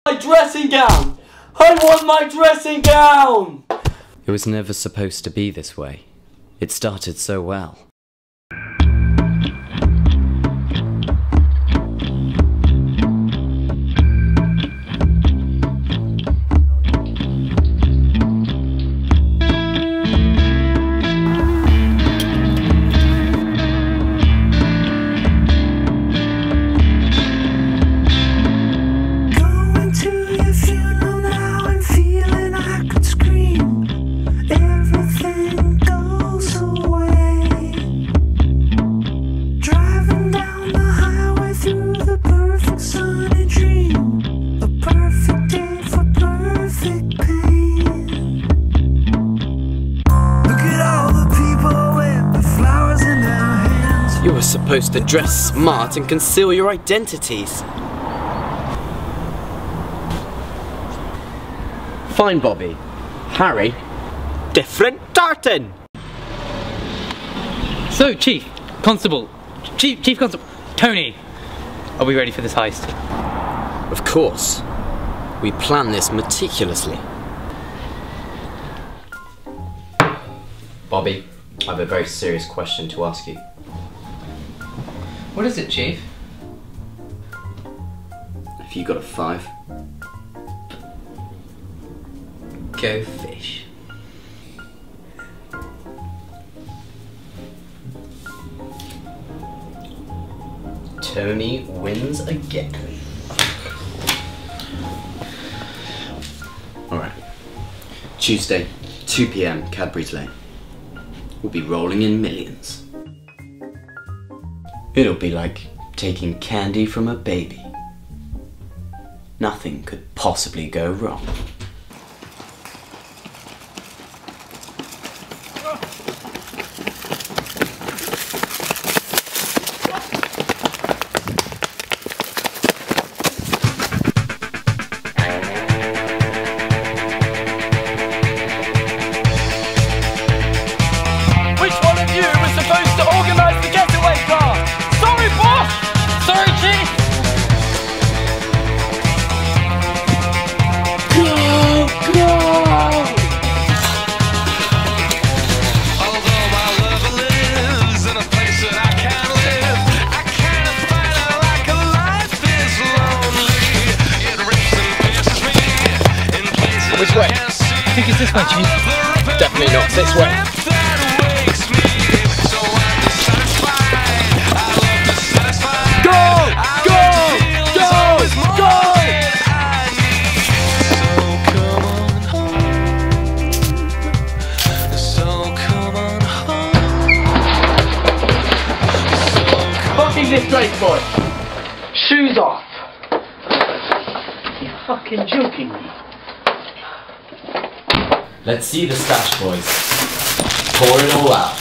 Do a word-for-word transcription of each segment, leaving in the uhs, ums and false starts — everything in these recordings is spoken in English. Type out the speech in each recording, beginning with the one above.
My dressing gown! I want my dressing gown! It was never supposed to be this way. It started so well. You were supposed to dress smart and conceal your identities. Fine, Bobbie. Harry, different tartan. So, Chief, Constable, Chief, Chief Constable, Tony, are we ready for this heist? Of course. We planned this meticulously. Bobbie, I have a very serious question to ask you. What is it, Chief? Have you got a five? Go fish. Tony wins again. Alright. Tuesday, two p m, Cadbury's Lane. We'll be rolling in millions. It'll be like taking candy from a baby. Nothing could possibly go wrong. Which one of you was supposed to organise the getaway car? Sorry, boss! Sorry, Chief! Go! Go! Although my lover lives in a place that I can't live, I can't find out like a life is lonely. It rapes and pierces me in places Which way? I can't see. I think it's this way, Chief. Definitely not this way. Go! Go! Go! Go! Fucking this place, boy. Shoes off. You fucking joking me? Let's see the stash, boys. Pour it all out.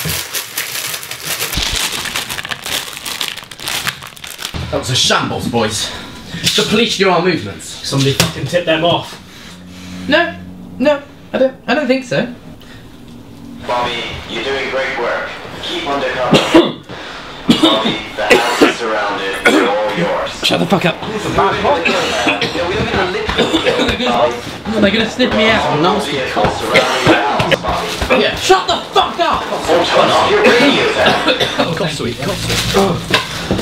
That was a shambles, boys. The police knew our movements. Somebody fucking tipped them off. No, no, I don't, I don't think so. Bobbie, you're doing great work. Keep undercover. Bobbie, the house is surrounded. They're all yours. Shut the fuck up. Yeah, we don't get a lip. They're gonna snip me out. Nasty call surrounding the house, Bobbie. Yeah. Shut the fuck up! Oh, turn off your radio then. Oh, thank Sweet, you. God, sweet.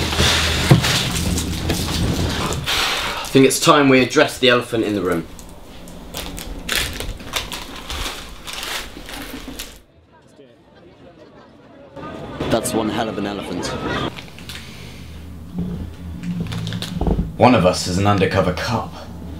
I think it's time we address the elephant in the room. That's one hell of an elephant. One of us is an undercover cop.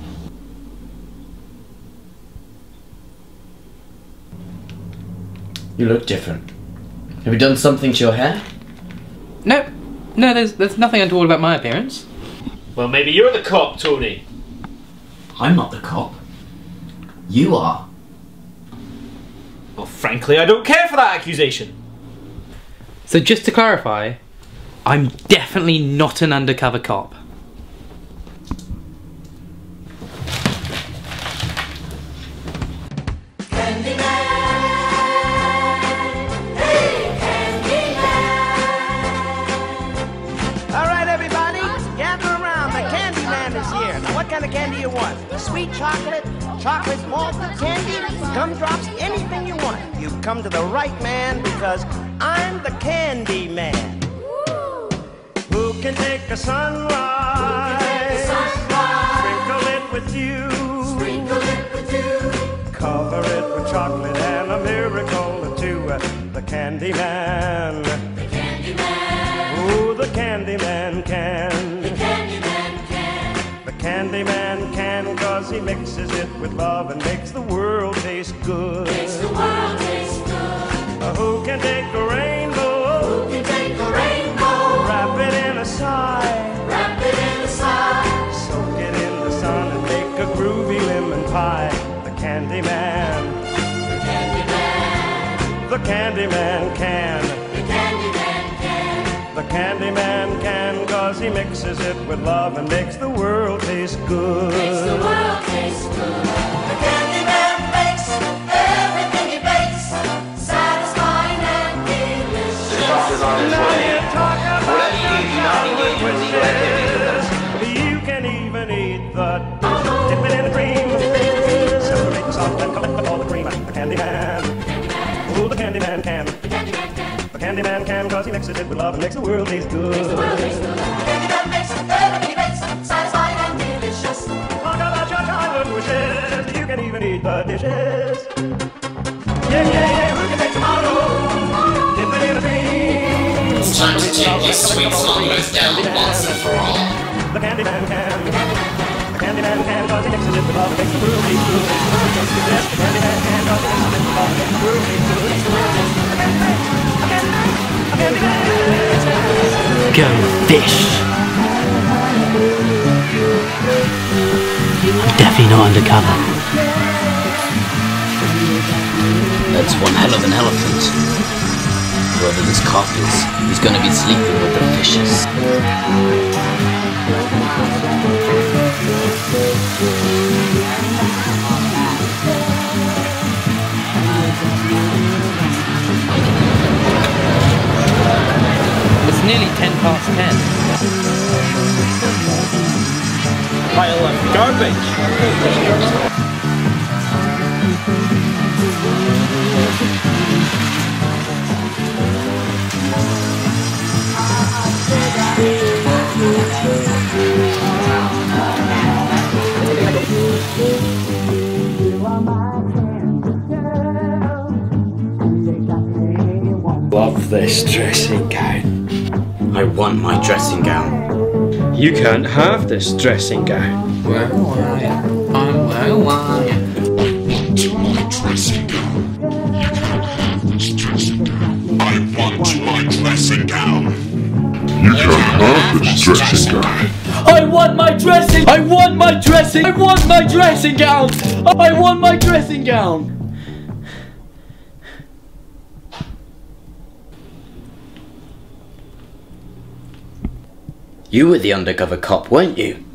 You look different. Have you done something to your hair? No, no, there's, there's nothing untoward about my appearance. Well, maybe you're the cop, Tony. I'm not the cop. You are. Well, frankly, I don't care for that accusation. So just to clarify, I'm definitely not an undercover cop. kind of candy you want. Sweet chocolate, chocolate malted candy, gumdrops, anything you want. You've come to the right man because I'm the candy man. Who can take a sunrise? Sprinkle it with you. Sprinkle it with you. Cover it with chocolate and a miracle or two. The candy man. The candy man. Oh, the candy man can. The candy man can. The candy man can, cause he mixes it with love and makes the world taste good. Makes the world taste good. Uh, who can take a rainbow? Who can take a rainbow? Wrap it in a sigh. Wrap it in a sigh. Soak it in the sun and make a groovy lemon pie. The candy man. The candy man. The candy man can. The candy man can. The candy man can, cause he mixes it with love and makes the world taste good. Makes the world taste good. The candy man makes everything he bakes satisfying and delicious. The boss is on his way. Whatever you do, do not engage in illegal activities. You can even eat the dip it in the cream. Separate the salt and collect all the cream. The candy man. Oh, the candy man can. The candy man can, cause he mixes it with love and makes the world taste good. Makes the world taste good. The candy man makes everything he bakes satisfying and delicious. Talk about your childhood wishes. You can even eat the dishes. Yeah, yeah, yeah. Who can make tomorrow? Dip it in the cream. It's time to take these sweet slumberers down once and for all. The candy man can. The candy man can, cause he mixes it with love and makes the world taste good. Makes the world taste good. Yes, the candy man can, cause he mixes it with love and makes the world taste good. Makes the world taste good. The candy man. The candy man. The candy man. Go fish. I'm definitely not undercover. That's one hell of an elephant. Whoever this cop is, he's gonna be sleeping with the fishes. It's nearly ten past ten. Pile of garbage. Love this dressing gown. I want my dressing gown. You can't have this dressing gown. Where are you? I'm where are you? I want my dressing gown. You can't have this dressing gown. I want my dressing. I want my dressing. I want my dressing gown. I want my dressing gown. You were the undercover cop, weren't you?